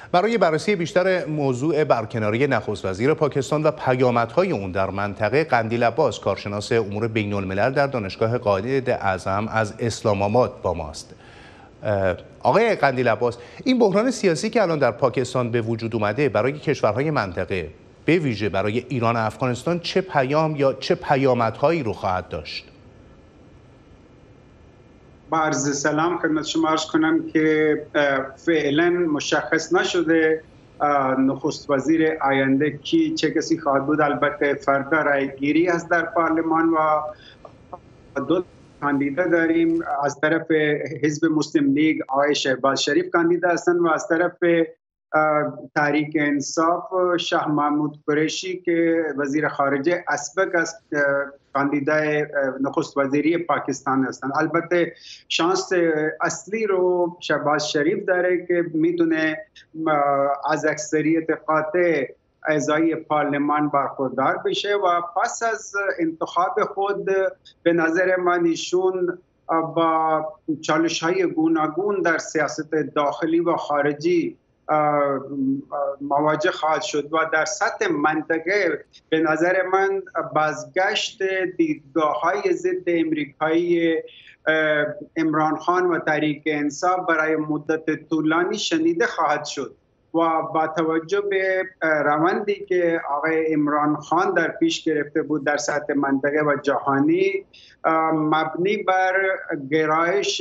برای بررسی بیشتر موضوع برکناری نخست وزیر پاکستان و پیامدهای اون در منطقه، قندیل عباس، کارشناس امور بین الملل در دانشگاه قائداعظم از اسلام آباد با ماست. آقای قندیل عباس، این بحران سیاسی که الان در پاکستان به وجود اومده برای کشورهای منطقه، به ویژه برای ایران و افغانستان، چه پیام یا چه پیامدهایی رو خواهد داشت؟ با عرض سلام خدمت شما عرض کنم که فعلا مشخص نشده نخست وزیر آینده کی چه کسی خواهد بود. البته فردا رای گیری است در پارلمان و دو کاندیدا داریم. از طرف حزب مسلم لیگ آقای شهباز شریف کاندیدا هستند و از طرف تحریک انصاف شاه محمود قریشی که وزیر خارجه اسبق است کاندیدای نخست وزیری پاکستان هستند. البته شانس اصلی رو شهباز شریف داره که میتونه از اکثریت قاطع اعضای پارلمان برخوردار بشه و پس از انتخاب خود به نظر من ایشون با چالش‌های گوناگون در سیاست داخلی و خارجی مواجه خواهد شد و در سطح منطقه به نظر من بازگشت دیدگاه‌های ضد امریکایی عمران خان و تحریک انصاف برای مدت طولانی شنیده خواهد شد و با توجه به روندی که آقای عمران خان در پیش گرفته بود در سطح منطقه و جهانی، مبنی بر گرایش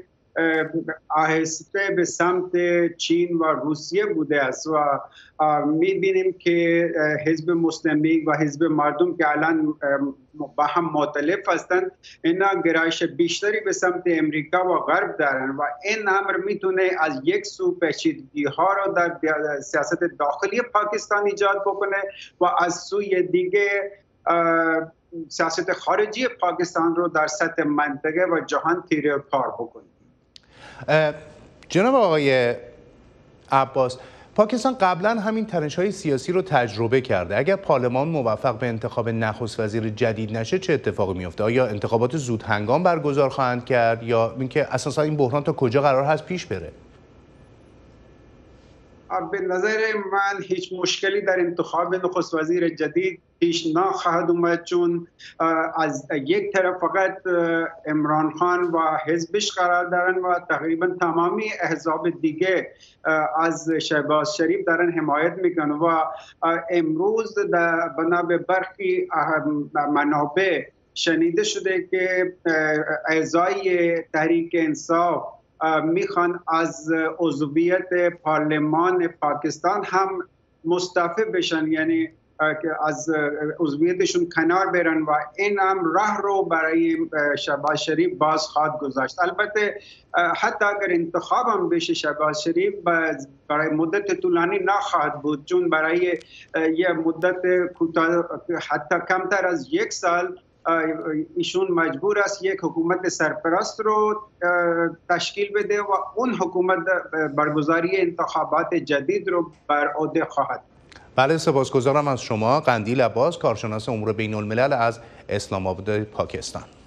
آهسته به سمت چین و روسیه بوده است و می‌بینیم که حزب مسلم لیگ و حزب مردم که الان با هم مختلف هستند، اینا گرایش بیشتری به سمت امریکا و غرب دارند و این امر میتونه از یک سو پیچیدگی‌ها رو در سیاست داخلی پاکستان ایجاد بکنه و از سوی دیگه سیاست خارجی پاکستان رو در سطح منطقه و جهان تیره و تار بکنه. جناب آقای عباس، پاکستان قبلا همین تنش‌های سیاسی رو تجربه کرده. اگر پارلمان موفق به انتخاب نخست وزیر جدید نشه چه اتفاقی میفته؟ آیا انتخابات زود هنگام برگزار خواهند کرد یا اینکه اساسا این بحران تا کجا قرار هست پیش بره؟ به نظر من هیچ مشکلی در انتخاب نخست وزیر جدید پیش نخواهد اومد، چون از یک طرف فقط عمران خان و حزبش قرار دارن و تقریبا تمامی احزاب دیگه از شهباز شریف دارن حمایت میکنن و امروز بنا به برخی منابع شنیده شده که اعضای تحریک انصاف میخوان از عضویت پارلمان پاکستان هم مستعفی بشن، یعنی از عضویتشون کنار برن و این هم راه رو برای شهباز شریف باز خواهد گذاشت. البته حتی اگر انتخاب هم بشه شهباز شریف برای مدت طولانی نخواهد بود، چون برای یه مدت کوتاه حتی کمتر از یک سال ایشون مجبور است یک حکومت سرپرست رو تشکیل بده و اون حکومت برگزاری انتخابات جدید رو بر عهده خواهد. بله، سپاسگزارم از شما. قندیل عباس، کارشناس امور بین الملل از اسلام آباد، پاکستان.